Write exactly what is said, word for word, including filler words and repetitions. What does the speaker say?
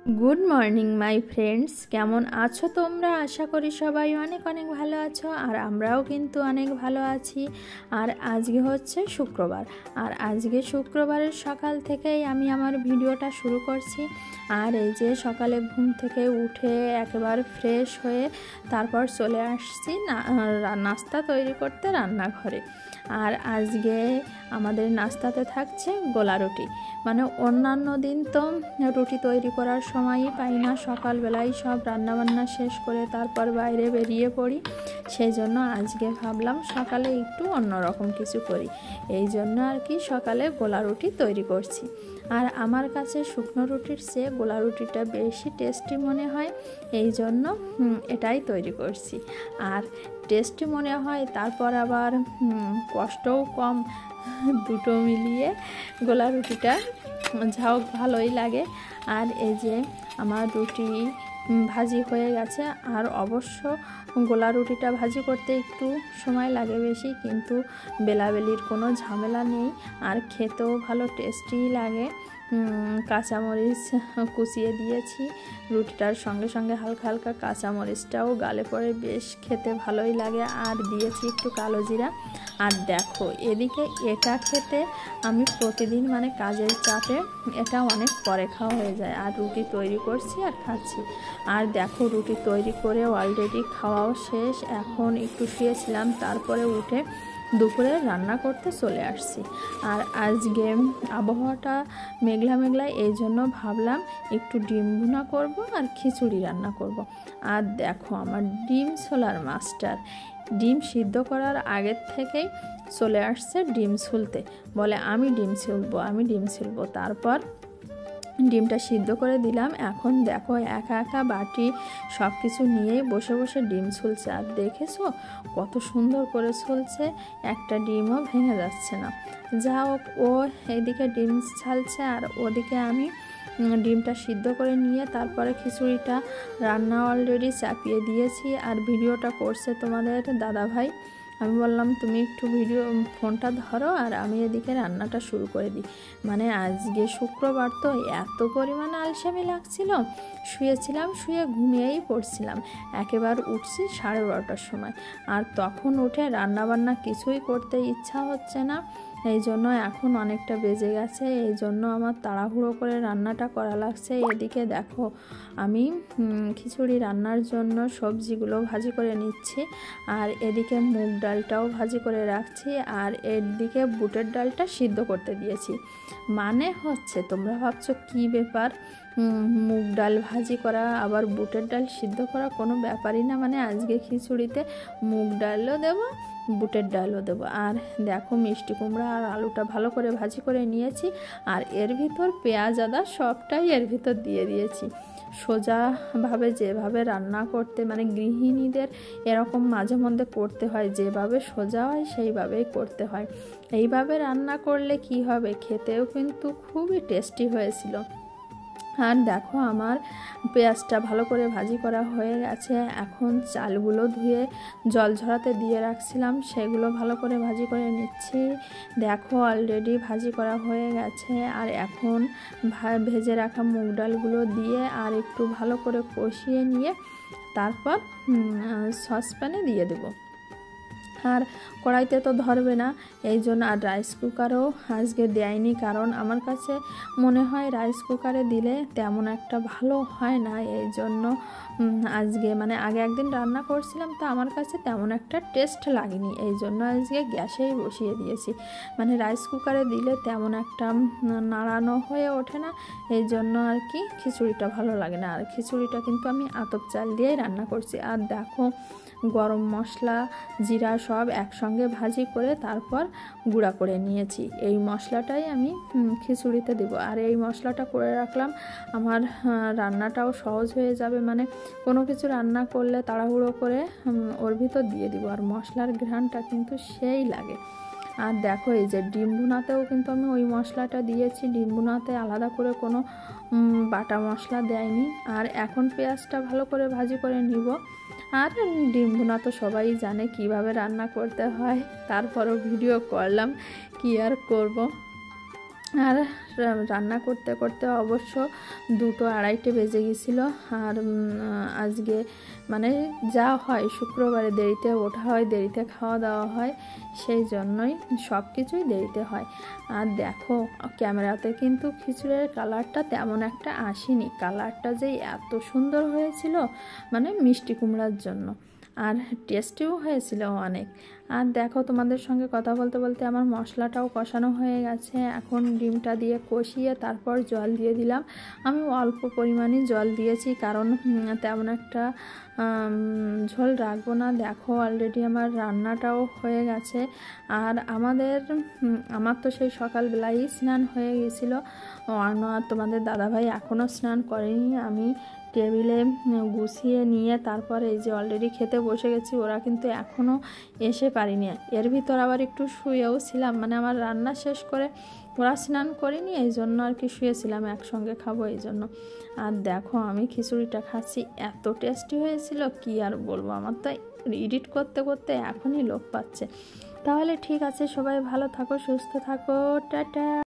Good morning my friends केमन आछो तोमरा आशा करी सबाई अनेक अनेक भालो आछो और आमराओ किन्तु अनेक भालो आछि। और आजके होच्छे शुक्रबार और आजके शुक्रबारेर सकाल थेकेई आमी आमार भिडियोटा शुरू करछि। और এই যে সকালে ঘুম থেকে উঠে একেবারে ফ্রেশ হয়ে তারপর চলে আসছি নাস্তা তৈরি করতে রান্নাঘরে। আর আজকে আমাদের নাস্তাতে থাকছে গোলা রুটি। মানে অন্যান্য দিন তো রুটি তৈরি করার সময়ই পাই না, সকালবেলাই সব রান্নাবান্না শেষ করে তারপর বাইরে বেরিয়ে পড়ি। সেই জন্য আজকে ভাবলাম সকালে একটু অন্যরকম কিছু করি, এই জন্য আর কি সকালে গোলা রুটি তৈরি করছি। আর আমার কাছে শুকনো রুটির চেয়ে গোলা রুটিটা বেশি টেস্টি মনে হয়, এই জন্য এটাই তৈরি করছি। আর টেস্টি মনে হয় তারপর আবার কষ্টও কম, দুটো মিলিয়ে গোলা রুটিটা যাও ভালোই লাগে। আর এই যে আমার রুটি ভাজি হয়ে গেছে। আর অবশ্য গোলা রুটিটা ভাজি করতে একটু সময় লাগে বেশি, কিন্তু বেলাবেলির কোনো ঝামেলা নেই আর খেতেও ভালো টেস্টি লাগে। কাঁচামরিচ কুচিয়ে দিয়েছি রুটিটার সঙ্গে সঙ্গে, হালকা হালকা কাঁচামরিচটাও গালে পড়ে বেশ খেতে ভালোই লাগে। আর দিয়েছি একটু কালো জিরা। আর দেখো এদিকে এটা খেতে আমি প্রতিদিন মানে কাজের চাপে এটা অনেক পরে খাওয়া হয়ে যায়। আর রুটি তৈরি করছি আর খাচ্ছি। আর দেখো রুটি তৈরি করে অলরেডি খাওয়াও শেষ। এখন একটু শুয়েছিলাম, তারপরে উঠে দুপুরে রান্না করতে চলে আসছি। আর আজকে আবহাওয়াটা মেঘলা মেঘলা, এই জন্য ভাবলাম একটু ডিম ভুনা করব আর খিচুড়ি রান্না করব। আর দেখো আমার ডিম ছোলার মাস্টার ডিম সিদ্ধ করার আগের থেকেই চলে আসছে ডিম ছুলতে, বলে আমি ডিম ছুলবো আমি ডিম ছুলবো। তারপর ডিমটা সিদ্ধ করে দিলাম। এখন দেখো একা একা বাটি সব কিছু নিয়েই বসে বসে ডিম ছুলছে। আর দেখেছো কত সুন্দর করে ছুলছে, একটা ডিমও ভেঙে যাচ্ছে না। যা হোক, ও এদিকে ডিম ছালছে আর ওদিকে আমি ডিমটা সিদ্ধ করে নিয়ে তারপরে খিচুড়িটা রান্না অলরেডি চাপিয়ে দিয়েছি। আর ভিডিওটা করছে তোমাদের দাদা ভাই। আমি বললাম তুমি একটু ভিডিও ফোনটা ধরো আর আমি এদিকে রান্নাটা শুরু করে দিই। মানে আজকে শুক্রবার তো এত পরিমাণ আলসেমি লাগছিল, শুয়েছিলাম, শুয়ে ঘুমিয়েই পড়ছিলাম। একেবারে উঠছি সাড়ে বারোটার সময়। আর তখন উঠে রান্নাবান্না কিছুই করতে ইচ্ছা হচ্ছে না, এই জন্য এখন অনেকটা বেজে গেছে। এই জন্য আমার তাড়াহুড়ো করে রান্নাটা করা লাগছে। এদিকে দেখো আমি খিচুড়ি রান্নার জন্য সবজিগুলো ভাজি করে নিচ্ছি। আর এদিকে মুগ ডালটাও ভাজি করে রাখছি। আর এদিকে বুটের ডালটা সিদ্ধ করতে দিয়েছি। মানে হচ্ছে তোমরা ভাবছো কী ব্যাপার, মুগ ডাল ভাজি করা আবার বুটের ডাল সিদ্ধ করা, কোনো ব্যাপারই না। মানে আজকে খিচুড়িতে মুগ ডালও দেবো, বুটের ডালও দেবো। আর দেখো মিষ্টি কুমড়া আর আলুটা ভালো করে ভাজি করে নিয়েছি। আর এর ভিতর পেঁয়াজ আদা সবটাই এর ভিতর দিয়ে দিয়েছি। সোজাভাবে যেভাবে রান্না করতে মানে গৃহিণীদের এরকম মাঝে মধ্যে করতে হয়, যেভাবে সোজা হয় সেইভাবেই করতে হয়। এইভাবে রান্না করলে কি হবে, খেতেও কিন্তু খুবই টেস্টি হয়েছিল। আর দেখো আমার পেঁয়াজটা ভালো করে ভাজি করা হয়ে গেছে। এখন চালগুলো ধুয়ে জল ঝরাতে দিয়ে রাখছিলাম, সেগুলো ভালো করে ভাজি করে নিচ্ছি। দেখো অলরেডি ভাজি করা হয়ে গেছে। আর এখন ভেজে রাখা মুগ ডালগুলো দিয়ে আর একটু ভালো করে কষিয়ে নিয়ে তারপর সসপ্যানে দিয়ে দেবো। আর কড়াইতে তো ধরবে না, এই জন্য আর রাইস কুকারও আজকে দেয়নি, কারণ আমার কাছে মনে হয় রাইস কুকারে দিলে তেমন একটা ভালো হয় না। এই জন্য আজকে মানে আগে একদিন রান্না করছিলাম তো আমার কাছে তেমন একটা টেস্ট লাগেনি, এই জন্য আজকে গ্যাসেই বসিয়ে দিয়েছি। মানে রাইস কুকারে দিলে তেমন একটা নাড়ানো হয়ে ওঠে না, এই জন্য আর কি খিচুড়িটা ভালো লাগে না। আর খিচুড়িটা কিন্তু আমি আতপ চাল দিয়েই রান্না করছি। আর দেখো গরম মশলা জিরা সব একসঙ্গে ভাজি করে তারপর গুঁড়া করে নিয়েছি। এই মশলাটাই আমি খিচুড়িতে দেবো। আর এই মশলাটা করে রাখলাম, আমার রান্নাটাও সহজ হয়ে যাবে। মানে কোনো কিছু রান্না করলে তাড়াহুড়ো করে ওর ভিতর দিয়ে দিব। আর মশলার ঘ্রাণটা কিন্তু সেই লাগে। আর দেখো এই যে ডিম ভুনাতেও কিন্তু আমি ওই মশলাটা দিয়েছি, ডিম ভুনাতে আলাদা করে কোনো বাটা মশলা দেয়নি। আর এখন পেঁয়াজটা ভালো করে ভাজি করে নিব। আর ডিম ভুনা তো সবাই জানে কিভাবে রান্না করতে হয়, তারপরও ভিডিও করলাম, কি আর করব। আর রান্না করতে করতে অবশ্য দুটো আড়াইটে বেজে গেছিলো। আর আজকে মানে যা হয় শুক্রবারে দেরিতে ওঠা হয়, দেরিতে খাওয়া দাওয়া হয়, সেই জন্যই সব কিছুই দেরিতে হয়। আর দেখো ক্যামেরাতে কিন্তু খিচুড়ির কালারটা তেমন একটা আসেনি, কালারটা যে এত সুন্দর হয়েছিল মানে মিষ্টি কুমড়ার জন্য, আর টেস্টিও হয়েছিল অনেক। আর দেখো তোমাদের সঙ্গে কথা বলতে বলতে আমার মশলাটাও কষানো হয়ে গেছে। এখন ডিমটা দিয়ে কষিয়ে তারপর জল দিয়ে দিলাম। আমি অল্প পরিমাণে জল দিয়েছি, কারণ তেমন একটা ঝোল রাখবো না। দেখো অলরেডি আমার রান্নাটাও হয়ে গেছে। আর আমাদের আমার তো সেই সকালবেলাই স্নান হয়ে গেছিলো, আর তোমাদের দাদাভাই এখনও স্নান করেনি। আমি টেবিলে গুছিয়ে নিয়ে তারপরে এই যে অলরেডি খেতে বসে গেছি, ওরা কিন্তু এখনও এসে পারিনি। এর ভিতর আবার একটু শুয়েও ছিলাম, মানে আমার রান্না শেষ করে ওরা স্নান করেনি, এই জন্য আর কি শুয়েছিলাম, একসঙ্গে খাবো এই জন্য। আর দেখো আমি খিচুড়িটা খাচ্ছি, এত টেস্টি হয়েছিল কি আর বলবো, আমার তো এডিট করতে করতে এখনই লোভ পাচ্ছে। তাহলে ঠিক আছে, সবাই ভালো থাকো, সুস্থ থাকো, টাটা।